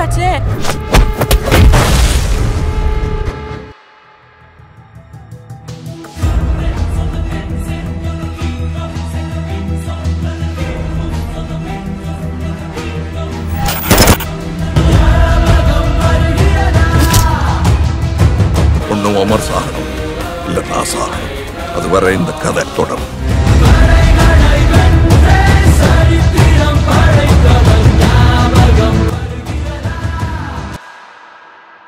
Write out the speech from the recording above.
ஆச்சே. ஒன்னும் அமர் சாகணும் இல்ல நான் சாகணும். அதுவரை இந்த கதை தொடரும்.